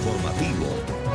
informativo.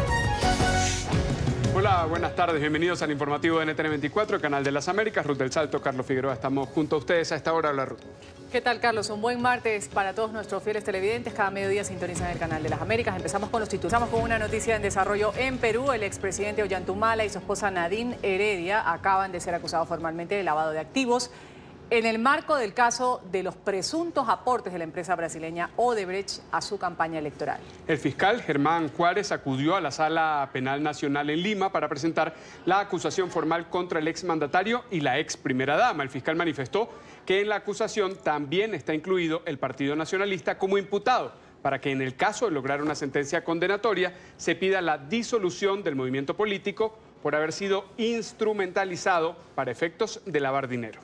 Hola, buenas tardes. Bienvenidos al informativo de NTN 24, el canal de las Américas. Ruth del Salto, Carlos Figueroa, estamos junto a ustedes a esta hora. Hola, Ruth. ¿Qué tal, Carlos? Un buen martes para todos nuestros fieles televidentes. Cada mediodía sintonizan el canal de las Américas. Empezamos con los titulares. Empezamos con una noticia en desarrollo en Perú. El expresidente Ollanta Humala y su esposa Nadine Heredia acaban de ser acusados formalmente de lavado de activos en el marco del caso de los presuntos aportes de la empresa brasileña Odebrecht a su campaña electoral. El fiscal Germán Juárez acudió a la Sala Penal Nacional en Lima para presentar la acusación formal contra el exmandatario y la ex primera dama. El fiscal manifestó que en la acusación también está incluido el Partido Nacionalista como imputado, para que en el caso de lograr una sentencia condenatoria se pida la disolución del movimiento político por haber sido instrumentalizado para efectos de lavar dinero.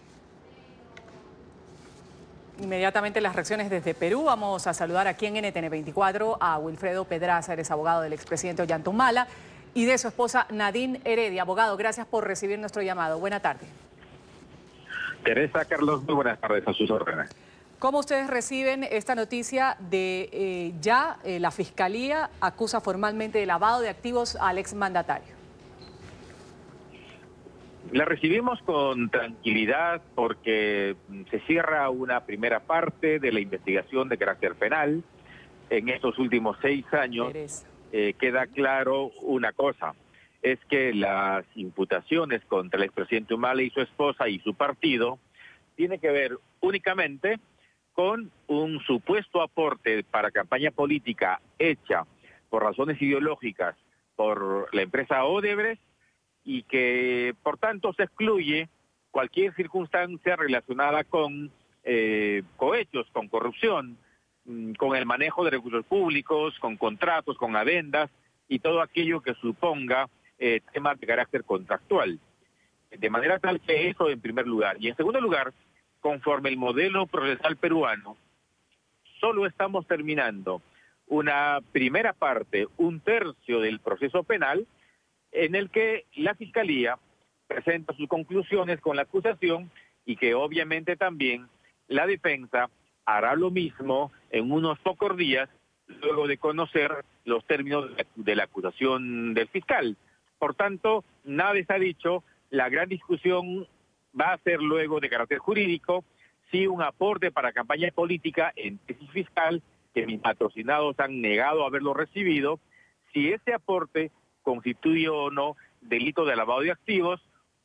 Inmediatamente las reacciones desde Perú. Vamos a saludar aquí en NTN 24 a Wilfredo Pedraza, eres abogado del expresidente Ollanta Humala y de su esposa Nadine Heredia. Abogado, gracias por recibir nuestro llamado. Buena tarde. Teresa, Carlos, muy buenas tardes, a sus órdenes. ¿Cómo ustedes reciben esta noticia de la Fiscalía acusa formalmente de lavado de activos al exmandatario? La recibimos con tranquilidad porque se cierra una primera parte de la investigación de carácter penal. En estos últimos 6 años queda claro una cosa, es que las imputaciones contra el expresidente Humala y su esposa y su partido tienen que ver únicamente con un supuesto aporte para campaña política hecha por razones ideológicas por la empresa Odebrecht, y que por tanto se excluye cualquier circunstancia relacionada con cohechos, con corrupción, con el manejo de recursos públicos, con contratos, con adendas y todo aquello que suponga temas de carácter contractual. De manera tal que eso en primer lugar. Y en segundo lugar, conforme el modelo procesal peruano, solo estamos terminando una primera parte, 1/3 del proceso penal, en el que la Fiscalía presenta sus conclusiones con la acusación y que obviamente también la defensa hará lo mismo en unos pocos días luego de conocer los términos de la acusación del fiscal. Por tanto, nada está dicho, la gran discusión va a ser luego de carácter jurídico, si un aporte para campaña política en tesis fiscal, que mis patrocinados han negado haberlo recibido, si ese aporte constituye o no delito de lavado de activos,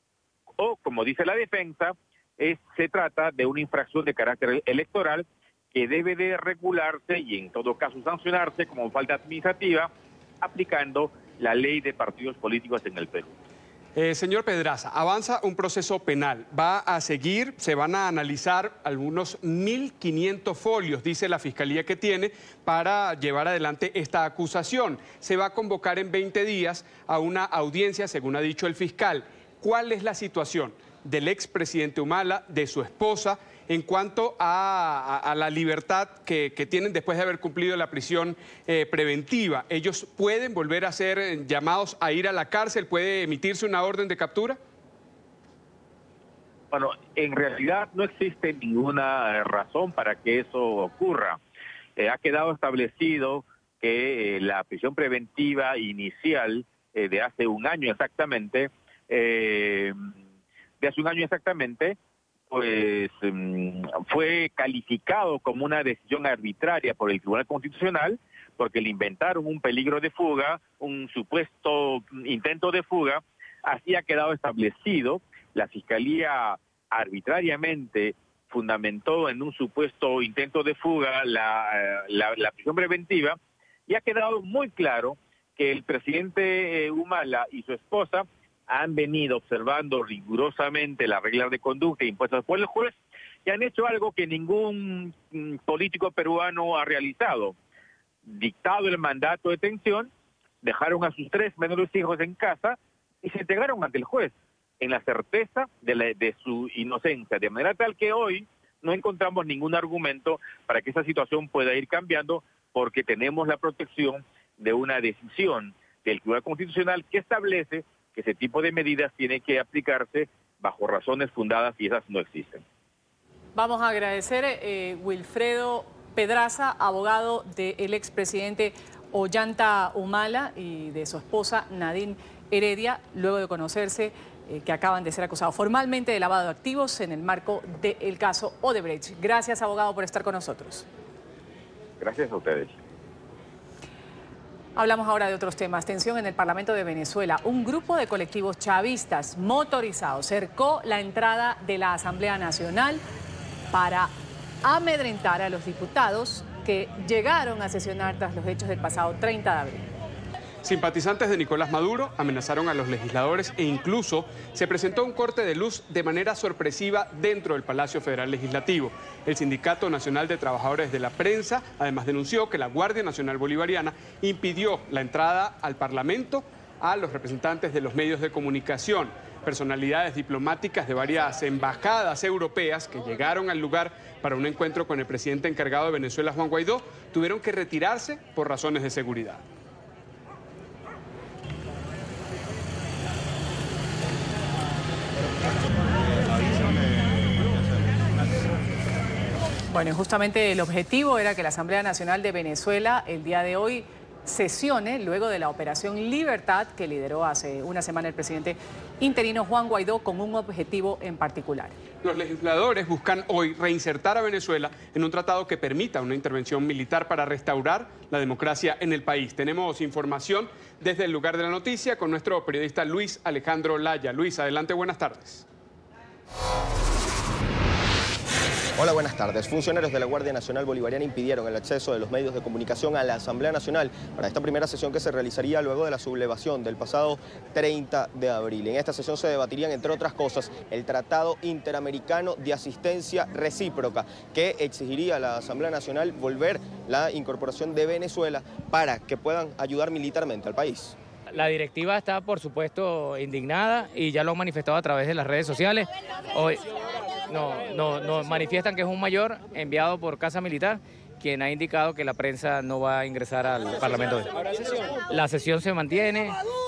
o, como dice la defensa, se trata de una infracción de carácter electoral que debe de regularse y en todo caso sancionarse como falta administrativa, aplicando la ley de partidos políticos en el Perú. Señor Pedraza, avanza un proceso penal. Va a seguir, se van a analizar algunos 1.500 folios, dice la Fiscalía que tiene, para llevar adelante esta acusación. Se va a convocar en 20 días a una audiencia, según ha dicho el fiscal. ¿Cuál es la situación del expresidente Humala, de su esposa, en cuanto a la libertad que tienen después de haber cumplido la prisión preventiva? ¿Ellos pueden volver a ser llamados a ir a la cárcel? ¿Puede emitirse una orden de captura? Bueno, en realidad no existe ninguna razón para que eso ocurra. Ha quedado establecido que la prisión preventiva inicial de hace un año exactamente, pues fue calificado como una decisión arbitraria por el Tribunal Constitucional porque le inventaron un peligro de fuga, un supuesto intento de fuga. Así ha quedado establecido. La Fiscalía arbitrariamente fundamentó en un supuesto intento de fuga la prisión preventiva y ha quedado muy claro que el presidente Humala y su esposa han venido observando rigurosamente las reglas de conducta impuestas por el juez y han hecho algo que ningún político peruano ha realizado. Dictado el mandato de detención, dejaron a sus 3 menores hijos en casa y se entregaron ante el juez en la certeza de su inocencia, de manera tal que hoy no encontramos ningún argumento para que esa situación pueda ir cambiando, porque tenemos la protección de una decisión del Tribunal Constitucional que establece que ese tipo de medidas tiene que aplicarse bajo razones fundadas y esas no existen. Vamos a agradecer Wilfredo Pedraza, abogado del expresidente Ollanta Humala y de su esposa Nadine Heredia, luego de conocerse que acaban de ser acusados formalmente de lavado de activos en el marco del caso Odebrecht. Gracias, abogado, por estar con nosotros. Gracias a ustedes. Hablamos ahora de otros temas. Tensión en el Parlamento de Venezuela. Un grupo de colectivos chavistas motorizados cercó la entrada de la Asamblea Nacional para amedrentar a los diputados que llegaron a sesionar tras los hechos del pasado 30 de abril. Simpatizantes de Nicolás Maduro amenazaron a los legisladores e incluso se presentó un corte de luz de manera sorpresiva dentro del Palacio Federal Legislativo. El Sindicato Nacional de Trabajadores de la Prensa además denunció que la Guardia Nacional Bolivariana impidió la entrada al Parlamento a los representantes de los medios de comunicación. Personalidades diplomáticas de varias embajadas europeas que llegaron al lugar para un encuentro con el presidente encargado de Venezuela, Juan Guaidó, tuvieron que retirarse por razones de seguridad. Bueno, y justamente el objetivo era que la Asamblea Nacional de Venezuela el día de hoy sesione luego de la Operación Libertad que lideró hace una semana el presidente interino Juan Guaidó con un objetivo en particular. Los legisladores buscan hoy reinsertar a Venezuela en un tratado que permita una intervención militar para restaurar la democracia en el país. Tenemos información desde el lugar de la noticia con nuestro periodista Luis Alejandro Laya. Luis, adelante, buenas tardes. Hola, buenas tardes. Funcionarios de la Guardia Nacional Bolivariana impidieron el acceso de los medios de comunicación a la Asamblea Nacional para esta primera sesión que se realizaría luego de la sublevación del pasado 30 de abril. En esta sesión se debatirían, entre otras cosas, el Tratado Interamericano de Asistencia Recíproca, que exigiría a la Asamblea Nacional volver la incorporación de Venezuela para que puedan ayudar militarmente al país. La directiva está, por supuesto, indignada y ya lo han manifestado a través de las redes sociales. Hoy nos manifiestan que es un mayor enviado por Casa Militar quien ha indicado que la prensa no va a ingresar al Parlamento. La sesión se mantiene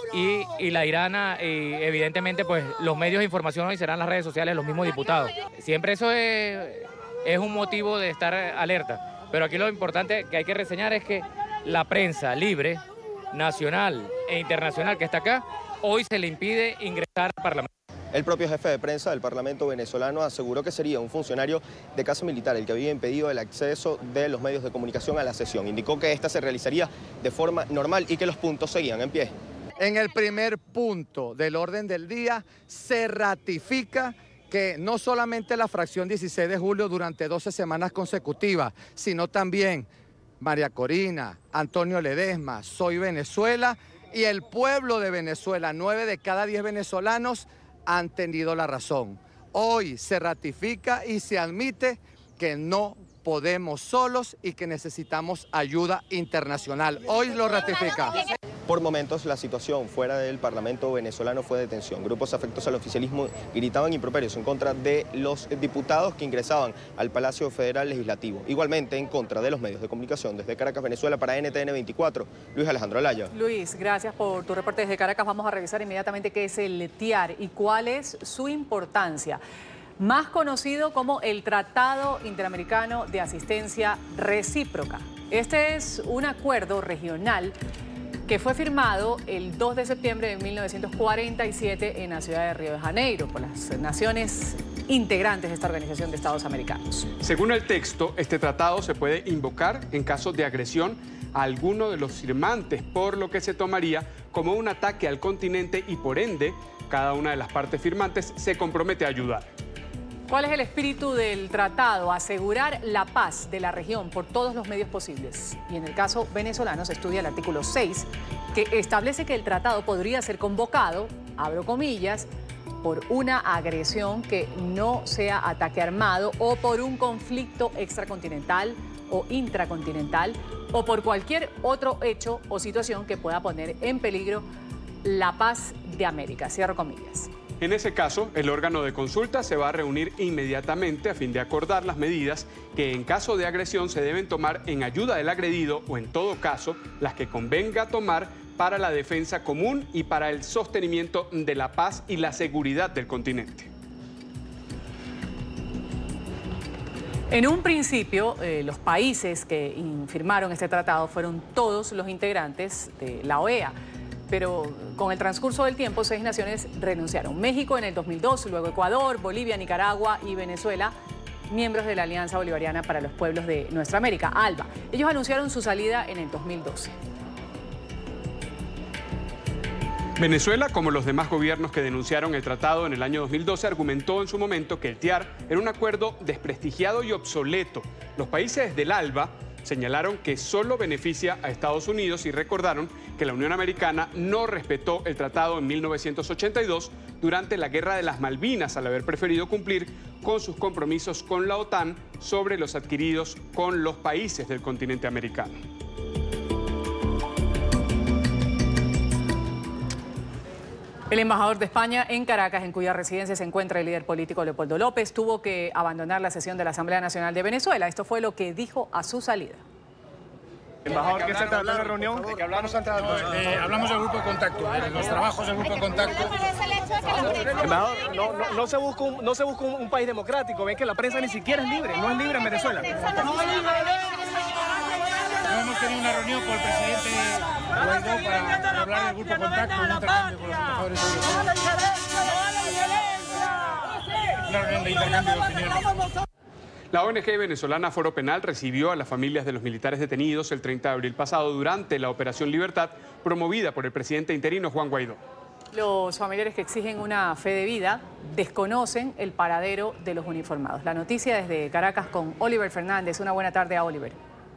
y la irán evidentemente, pues los medios de información hoy serán las redes sociales, los mismos diputados. Siempre eso es un motivo de estar alerta, pero aquí lo importante que hay que reseñar es que la prensa libre, nacional e internacional que está acá, hoy se le impide ingresar al Parlamento. El propio jefe de prensa del Parlamento venezolano aseguró que sería un funcionario de Casa Militar el que había impedido el acceso de los medios de comunicación a la sesión. Indicó que esta se realizaría de forma normal y que los puntos seguían en pie. En el primer punto del orden del día se ratifica que no solamente la fracción 16 de julio durante 12 semanas consecutivas, sino también María Corina, Antonio Ledesma, Soy Venezuela y el pueblo de Venezuela, 9 de cada 10 venezolanos han tenido la razón. Hoy se ratifica y se admite que no podemos solos y que necesitamos ayuda internacional. Hoy lo ratifica. Por momentos la situación fuera del Parlamento venezolano fue de tensión. Grupos afectos al oficialismo gritaban improperios en contra de los diputados que ingresaban al Palacio Federal Legislativo. Igualmente en contra de los medios de comunicación. Desde Caracas, Venezuela, para NTN 24, Luis Alejandro Laya. Luis, gracias por tu reporte desde Caracas. Vamos a revisar inmediatamente qué es el TIAR y cuál es su importancia. Más conocido como el Tratado Interamericano de Asistencia Recíproca. Este es un acuerdo regional que fue firmado el 2 de septiembre de 1947 en la ciudad de Río de Janeiro por las naciones integrantes de esta Organización de Estados Americanos. Según el texto, este tratado se puede invocar en caso de agresión a alguno de los firmantes, por lo que se tomaría como un ataque al continente y por ende, cada una de las partes firmantes se compromete a ayudar. ¿Cuál es el espíritu del tratado? Asegurar la paz de la región por todos los medios posibles. Y en el caso venezolano se estudia el artículo 6, que establece que el tratado podría ser convocado, abro comillas, por una agresión que no sea ataque armado o por un conflicto extracontinental o intracontinental o por cualquier otro hecho o situación que pueda poner en peligro la paz de América. Cierro comillas. En ese caso, el órgano de consulta se va a reunir inmediatamente a fin de acordar las medidas que en caso de agresión se deben tomar en ayuda del agredido o en todo caso las que convenga tomar para la defensa común y para el sostenimiento de la paz y la seguridad del continente. En un principio, los países que firmaron este tratado fueron todos los integrantes de la OEA. Pero con el transcurso del tiempo, 6 naciones renunciaron. México en el 2002, luego Ecuador, Bolivia, Nicaragua y Venezuela, miembros de la Alianza Bolivariana para los Pueblos de Nuestra América, ALBA. Ellos anunciaron su salida en el 2012. Venezuela, como los demás gobiernos que denunciaron el tratado en el año 2012, argumentó en su momento que el TIAR era un acuerdo desprestigiado y obsoleto. Los países del ALBA señalaron que solo beneficia a Estados Unidos y recordaron que la Unión Americana no respetó el tratado en 1982 durante la Guerra de las Malvinas, al haber preferido cumplir con sus compromisos con la OTAN sobre los adquiridos con los países del continente americano. El embajador de España en Caracas, en cuya residencia se encuentra el líder político Leopoldo López, tuvo que abandonar la sesión de la Asamblea Nacional de Venezuela. Esto fue lo que dijo a su salida. Embajador, ¿qué se trató en la reunión? ¿De qué hablamos? Hablamos del grupo de contacto, de los trabajos del grupo de contacto. Embajador, no se busca un país democrático. Ven que la prensa ni siquiera es libre, no es libre en Venezuela. Hemos tenido una reunión con el presidente Guaidó para hablar del grupo de contacto, un intercambio con los embajadores europeos. Una reunión de intercambio de opiniones. La ONG venezolana Foro Penal recibió a las familias de los militares detenidos el 30 de abril pasado durante la Operación Libertad, promovida por el presidente interino Juan Guaidó. Los familiares que exigen una fe de vida desconocen el paradero de los uniformados. La noticia desde Caracas con Oliver Fernández. Una buena tarde a Oliver.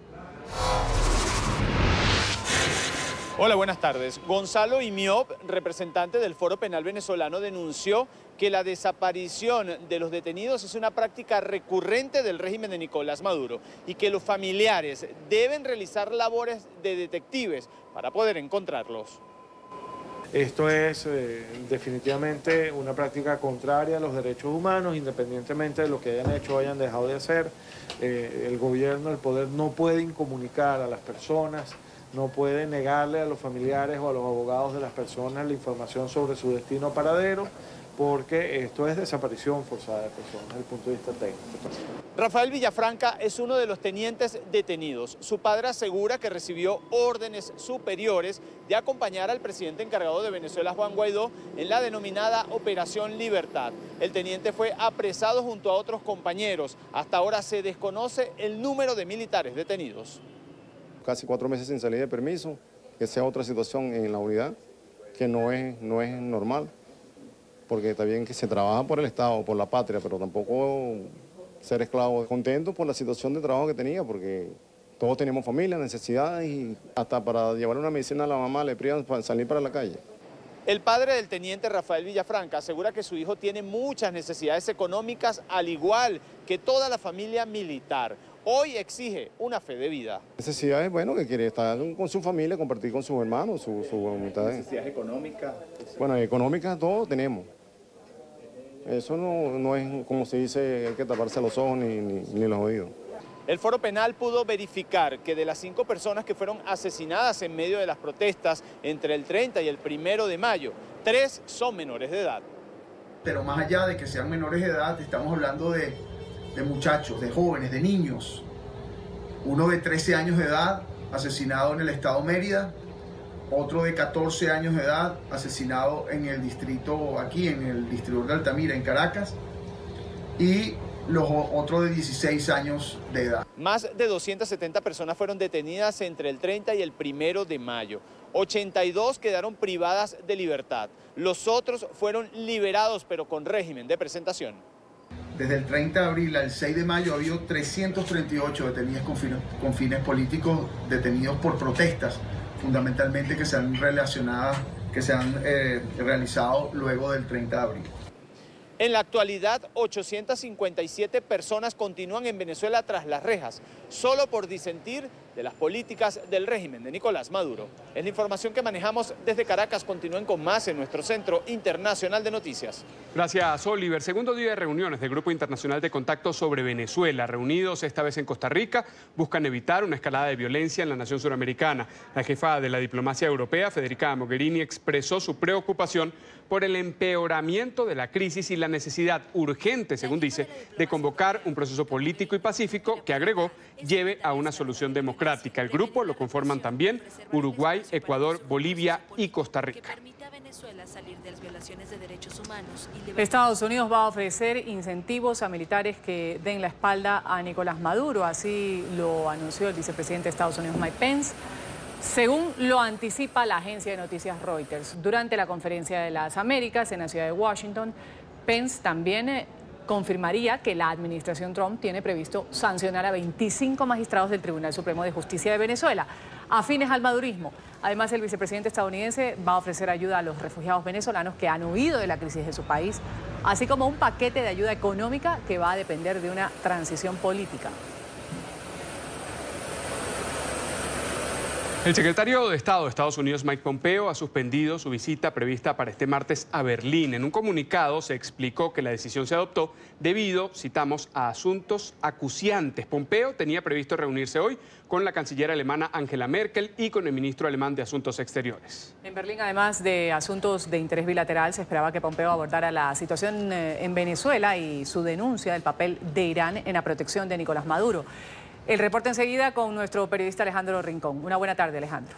Hola, buenas tardes. Gonzalo Imiop, representante del Foro Penal venezolano, denunció que la desaparición de los detenidos es una práctica recurrente del régimen de Nicolás Maduro y que los familiares deben realizar labores de detectives para poder encontrarlos. Esto es definitivamente una práctica contraria a los derechos humanos, independientemente de lo que hayan hecho o hayan dejado de hacer. El gobierno, el poder, no puede incomunicar a las personas, no puede negarle a los familiares o a los abogados de las personas la información sobre su destino o paradero, porque esto es desaparición forzada de personas desde el punto de vista técnico. Rafael Villafranca es uno de los tenientes detenidos. Su padre asegura que recibió órdenes superiores de acompañar al presidente encargado de Venezuela, Juan Guaidó, en la denominada Operación Libertad. El teniente fue apresado junto a otros compañeros. Hasta ahora se desconoce el número de militares detenidos. Casi 4 meses sin salir de permiso, que sea otra situación en la unidad, que no es normal. Porque está bien que se trabaja por el Estado, por la patria, pero tampoco ser esclavo. Contento por la situación de trabajo que tenía, porque todos tenemos familia, necesidades y hasta para llevar una medicina a la mamá le privan para salir para la calle. El padre del teniente Rafael Villafranca asegura que su hijo tiene muchas necesidades económicas, al igual que toda la familia militar. Hoy exige una fe de vida. Necesidades, bueno, que quiere estar con su familia, compartir con sus hermanos, su voluntad. ¿Necesidades económicas? Bueno, económicas todos tenemos. Eso no es, como se dice, hay que taparse los ojos ni los oídos. El Foro Penal pudo verificar que de las 5 personas que fueron asesinadas en medio de las protestas entre el 30 y el 1 de mayo, 3 son menores de edad. Pero más allá de que sean menores de edad, estamos hablando de muchachos, de jóvenes, de niños. Uno de 13 años de edad, asesinado en el estado Mérida. Otro de 14 años de edad, asesinado en el distrito, aquí en el distrito de Altamira, en Caracas. Y otro de 16 años de edad. Más de 270 personas fueron detenidas entre el 30 y el 1 de mayo. 82 quedaron privadas de libertad. Los otros fueron liberados, pero con régimen de presentación. Desde el 30 de abril al 6 de mayo ha habido 338 detenidos con fines políticos, detenidos por protestas, fundamentalmente que se han realizado luego del 30 de abril. En la actualidad, 857 personas continúan en Venezuela tras las rejas, solo por disentir de las políticas del régimen de Nicolás Maduro. Es la información que manejamos desde Caracas. Continúen con más en nuestro Centro Internacional de Noticias. Gracias, Oliver. Segundo día de reuniones del Grupo Internacional de Contacto sobre Venezuela. Reunidos esta vez en Costa Rica, buscan evitar una escalada de violencia en la nación suramericana. La jefa de la diplomacia europea, Federica Mogherini, expresó su preocupación por el empeoramiento de la crisis y la necesidad urgente, según dice, de convocar un proceso político y pacífico que, agregó, lleve a una solución democrática. El grupo lo conforman también Uruguay, Ecuador, Bolivia y Costa Rica. Estados Unidos va a ofrecer incentivos a militares que den la espalda a Nicolás Maduro. Así lo anunció el vicepresidente de Estados Unidos, Mike Pence, según lo anticipa la agencia de noticias Reuters. Durante la conferencia de las Américas en la ciudad de Washington, Pence también confirmaría que la administración Trump tiene previsto sancionar a 25 magistrados del Tribunal Supremo de Justicia de Venezuela, afines al madurismo. Además, el vicepresidente estadounidense va a ofrecer ayuda a los refugiados venezolanos que han huido de la crisis de su país, así como un paquete de ayuda económica que va a depender de una transición política. El secretario de Estado de Estados Unidos, Mike Pompeo, ha suspendido su visita prevista para este martes a Berlín. En un comunicado se explicó que la decisión se adoptó debido, citamos, a asuntos acuciantes. Pompeo tenía previsto reunirse hoy con la canciller alemana Angela Merkel y con el ministro alemán de Asuntos Exteriores. En Berlín, además de asuntos de interés bilateral, se esperaba que Pompeo abordara la situación en Venezuela y su denuncia del papel de Irán en la protección de Nicolás Maduro. El reporte enseguida con nuestro periodista Alejandro Rincón. Una buena tarde, Alejandro.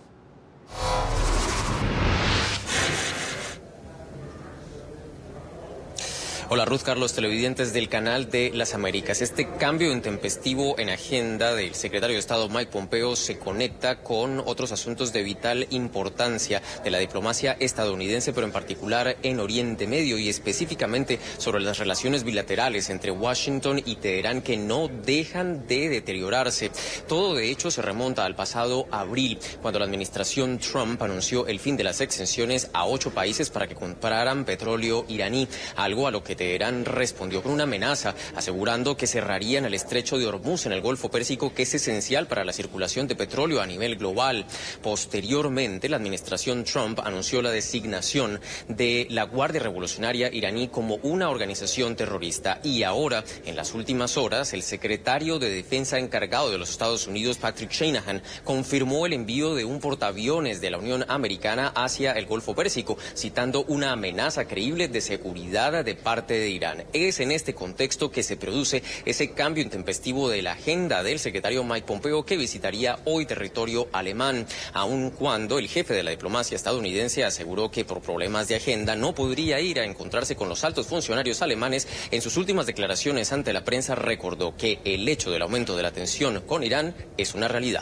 Hola Ruth, Carlos, televidentes del Canal de las Américas. Este cambio intempestivo en agenda del secretario de Estado Mike Pompeo se conecta con otros asuntos de vital importancia de la diplomacia estadounidense, pero en particular en Oriente Medio y específicamente sobre las relaciones bilaterales entre Washington y Teherán que no dejan de deteriorarse. Todo de hecho se remonta al pasado abril, cuando la administración Trump anunció el fin de las exenciones a 8 países para que compraran petróleo iraní, algo a lo que Teherán respondió con una amenaza, asegurando que cerrarían el estrecho de Hormuz en el Golfo Pérsico, que es esencial para la circulación de petróleo a nivel global. Posteriormente, la administración Trump anunció la designación de la Guardia Revolucionaria iraní como una organización terrorista. Y ahora, en las últimas horas, el secretario de Defensa encargado de los Estados Unidos, Patrick Shanahan, confirmó el envío de un portaaviones de la Unión Americana hacia el Golfo Pérsico, citando una amenaza creíble de seguridad de parte de Irán. Es en este contexto que se produce ese cambio intempestivo de la agenda del secretario Mike Pompeo, que visitaría hoy territorio alemán, aun cuando el jefe de la diplomacia estadounidense aseguró que por problemas de agenda no podría ir a encontrarse con los altos funcionarios alemanes. En sus últimas declaraciones ante la prensa recordó que el hecho del aumento de la tensión con Irán es una realidad.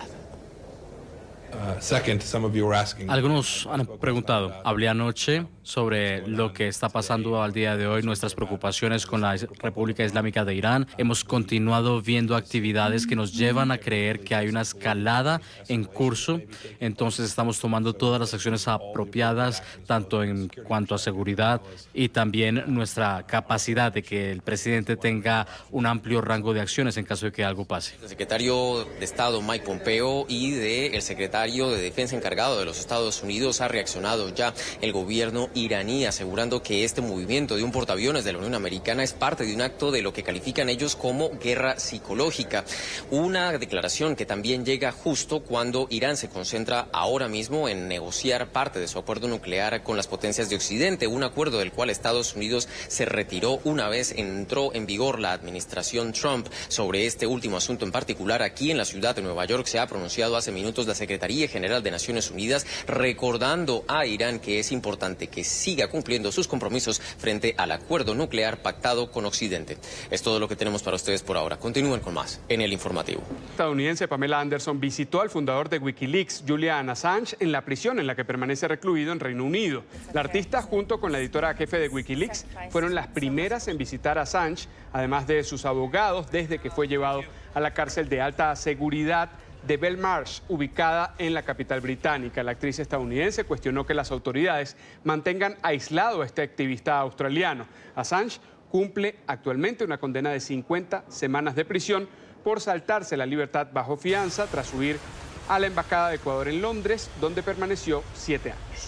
Algunos han preguntado, hablé anoche sobre lo que está pasando al día de hoy, nuestras preocupaciones con la República Islámica de Irán. Hemos continuado viendo actividades que nos llevan a creer que hay una escalada en curso. Entonces estamos tomando todas las acciones apropiadas, tanto en cuanto a seguridad y también nuestra capacidad de que el presidente tenga un amplio rango de acciones en caso de que algo pase. El secretario de Estado Mike Pompeo y del secretario de Defensa encargado de los Estados Unidos ha reaccionado ya el gobierno iraní, asegurando que este movimiento de un portaaviones de la Unión Americana es parte de un acto de lo que califican ellos como guerra psicológica. Una declaración que también llega justo cuando Irán se concentra ahora mismo en negociar parte de su acuerdo nuclear con las potencias de Occidente, un acuerdo del cual Estados Unidos se retiró una vez entró en vigor la administración Trump. Sobre este último asunto en particular, aquí en la ciudad de Nueva York se ha pronunciado hace minutos la Secretaría General de Naciones Unidas, recordando a Irán que es importante que siga cumpliendo sus compromisos frente al acuerdo nuclear pactado con Occidente. Es todo lo que tenemos para ustedes por ahora. Continúen con más en el informativo. La estadounidense Pamela Anderson visitó al fundador de Wikileaks, Julian Assange, en la prisión en la que permanece recluido en Reino Unido. La artista, junto con la editora jefe de Wikileaks, fueron las primeras en visitar a Assange, además de sus abogados, desde que fue llevado a la cárcel de alta seguridad de Belmarsh, ubicada en la capital británica. La actriz estadounidense cuestionó que las autoridades mantengan aislado a este activista australiano. Assange cumple actualmente una condena de 50 semanas de prisión por saltarse la libertad bajo fianza tras huir a la Embajada de Ecuador en Londres, donde permaneció 7 años.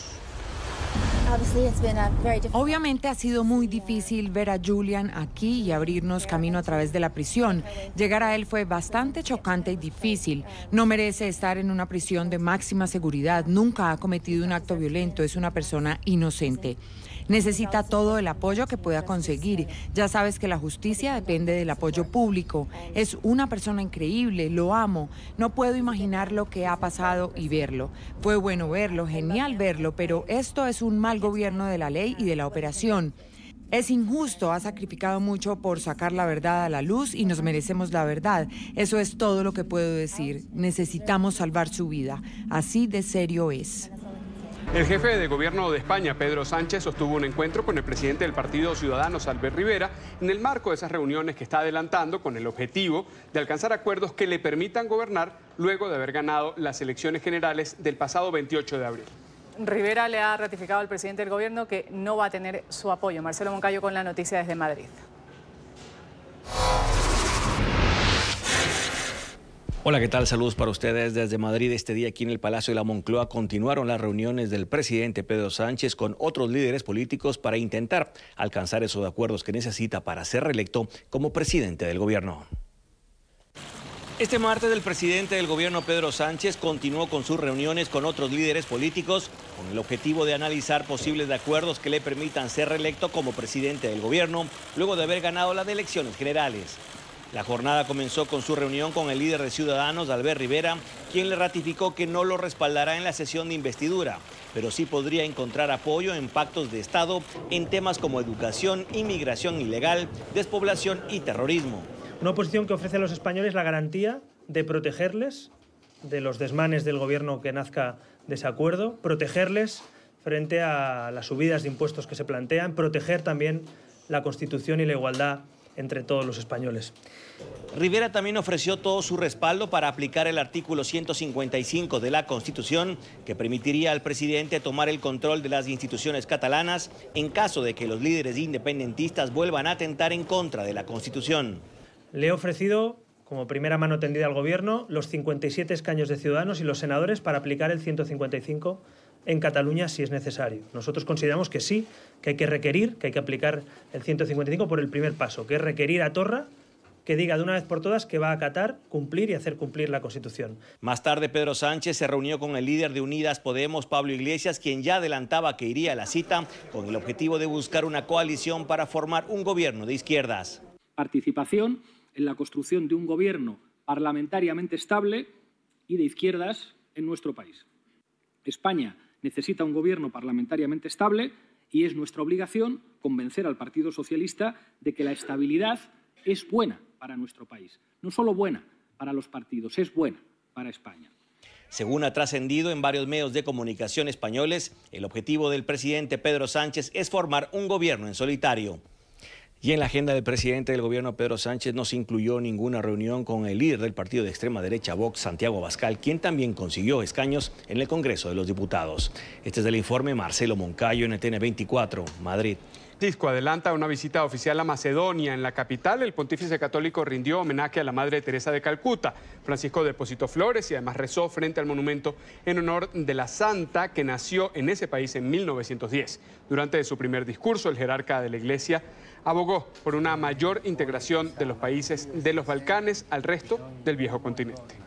Obviamente ha sido muy difícil ver a Julian aquí y abrirnos camino a través de la prisión. Llegar a él fue bastante chocante y difícil. No merece estar en una prisión de máxima seguridad. Nunca ha cometido un acto violento. Es una persona inocente. Necesita todo el apoyo que pueda conseguir. Ya sabes que la justicia depende del apoyo público. Es una persona increíble, lo amo. No puedo imaginar lo que ha pasado y verlo. Fue bueno verlo, genial verlo, pero esto es un mal gobierno de la ley y de la operación. Es injusto, ha sacrificado mucho por sacar la verdad a la luz y nos merecemos la verdad. Eso es todo lo que puedo decir. Necesitamos salvar su vida. Así de serio es. El jefe de gobierno de España, Pedro Sánchez, sostuvo un encuentro con el presidente del Partido Ciudadanos, Albert Rivera, en el marco de esas reuniones que está adelantando con el objetivo de alcanzar acuerdos que le permitan gobernar luego de haber ganado las elecciones generales del pasado 28 de abril. Rivera le ha ratificado al presidente del gobierno que no va a tener su apoyo. Marcelo Moncayo con la noticia desde Madrid. Hola, ¿qué tal? Saludos para ustedes desde Madrid. Este día aquí en el Palacio de la Moncloa continuaron las reuniones del presidente Pedro Sánchez con otros líderes políticos para intentar alcanzar esos acuerdos que necesita para ser reelecto como presidente del gobierno. Este martes el presidente del gobierno Pedro Sánchez continuó con sus reuniones con otros líderes políticos con el objetivo de analizar posibles acuerdos que le permitan ser reelecto como presidente del gobierno luego de haber ganado las elecciones generales. La jornada comenzó con su reunión con el líder de Ciudadanos, Albert Rivera, quien le ratificó que no lo respaldará en la sesión de investidura, pero sí podría encontrar apoyo en pactos de Estado en temas como educación, inmigración ilegal, despoblación y terrorismo. Una oposición que ofrece a los españoles la garantía de protegerles de los desmanes del gobierno que nazca de ese acuerdo, protegerles frente a las subidas de impuestos que se plantean, proteger también la Constitución y la igualdad entre todos los españoles. Rivera también ofreció todo su respaldo para aplicar el artículo 155 de la Constitución, que permitiría al presidente tomar el control de las instituciones catalanas en caso de que los líderes independentistas vuelvan a atentar en contra de la Constitución. Le he ofrecido, como primera mano tendida al gobierno, los 57 escaños de Ciudadanos y los senadores para aplicar el 155 en Cataluña si es necesario. Nosotros consideramos que sí, que hay que requerir, que hay que aplicar el 155 por el primer paso, que es requerir a Torra que diga de una vez por todas que va a acatar, cumplir y hacer cumplir la Constitución. Más tarde, Pedro Sánchez se reunió con el líder de Unidas Podemos, Pablo Iglesias, quien ya adelantaba que iría a la cita con el objetivo de buscar una coalición para formar un gobierno de izquierdas. Participación en la construcción de un gobierno parlamentariamente estable y de izquierdas en nuestro país. España necesita un gobierno parlamentariamente estable y es nuestra obligación convencer al Partido Socialista de que la estabilidad es buena para nuestro país. No solo buena para los partidos, es buena para España. Según ha trascendido en varios medios de comunicación españoles, el objetivo del presidente Pedro Sánchez es formar un gobierno en solitario. Y en la agenda del presidente del gobierno, Pedro Sánchez, no se incluyó ninguna reunión con el líder del partido de extrema derecha, Vox, Santiago Abascal, quien también consiguió escaños en el Congreso de los Diputados. Este es el informe Marcelo Moncayo, NTN 24, Madrid. Francisco adelanta una visita oficial a Macedonia. En la capital, el pontífice católico rindió homenaje a la Madre Teresa de Calcuta. Francisco depositó flores y además rezó frente al monumento en honor de la santa que nació en ese país en 1910. Durante su primer discurso, el jerarca de la Iglesia abogó por una mayor integración de los países de los Balcanes al resto del viejo continente.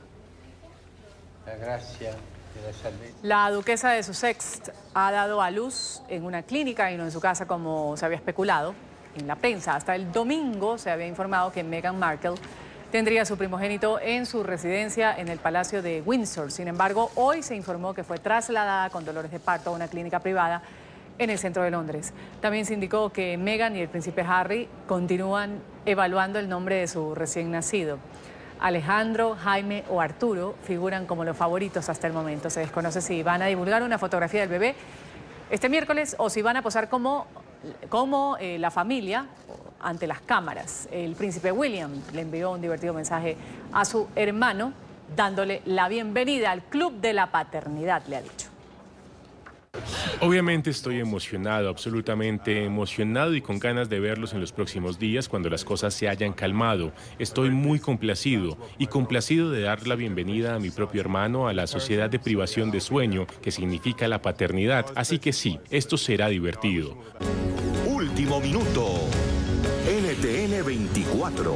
Gracias. La duquesa de Sussex ha dado a luz en una clínica y no en su casa como se había especulado en la prensa. Hasta el domingo se había informado que Meghan Markle tendría su primogénito en su residencia en el Palacio de Windsor. Sin embargo, hoy se informó que fue trasladada con dolores de parto a una clínica privada en el centro de Londres. También se indicó que Meghan y el príncipe Harry continúan evaluando el nombre de su recién nacido. Alejandro, Jaime o Arturo figuran como los favoritos hasta el momento. Se desconoce si van a divulgar una fotografía del bebé este miércoles o si van a posar como la familia ante las cámaras. El príncipe William le envió un divertido mensaje a su hermano dándole la bienvenida al club de la paternidad, le ha dicho. Obviamente estoy emocionado, absolutamente emocionado y con ganas de verlos en los próximos días cuando las cosas se hayan calmado. Estoy muy complacido de dar la bienvenida a mi propio hermano a la sociedad de privación de sueño que significa la paternidad. Así que sí, esto será divertido. Último minuto. NTN 24.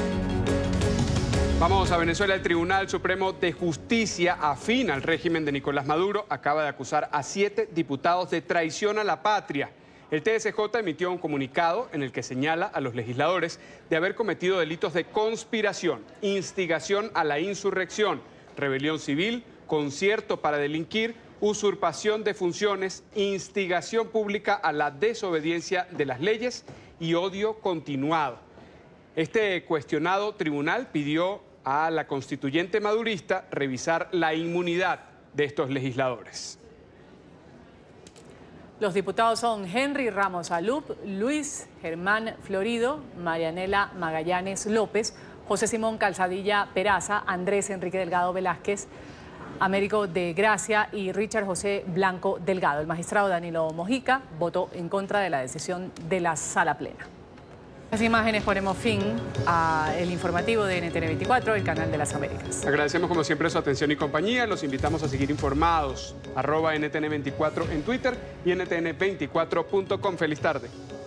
Vamos a Venezuela. El Tribunal Supremo de Justicia, afín al régimen de Nicolás Maduro, acaba de acusar a 7 diputados de traición a la patria. El TSJ emitió un comunicado en el que señala a los legisladores de haber cometido delitos de conspiración, instigación a la insurrección, rebelión civil, concierto para delinquir, usurpación de funciones, instigación pública a la desobediencia de las leyes y odio continuado. Este cuestionado tribunal pidió a la constituyente madurista revisar la inmunidad de estos legisladores. Los diputados son Henry Ramos Alup, Luis Germán Florido, Marianela Magallanes López, José Simón Calzadilla Peraza, Andrés Enrique Delgado Velázquez, Américo de Gracia y Richard José Blanco Delgado. El magistrado Danilo Mojica votó en contra de la decisión de la Sala Plena. Las imágenes ponemos fin al informativo de NTN 24, el canal de las Américas. Agradecemos como siempre su atención y compañía. Los invitamos a seguir informados. @NTN24 en Twitter y NTN24.com. Feliz tarde.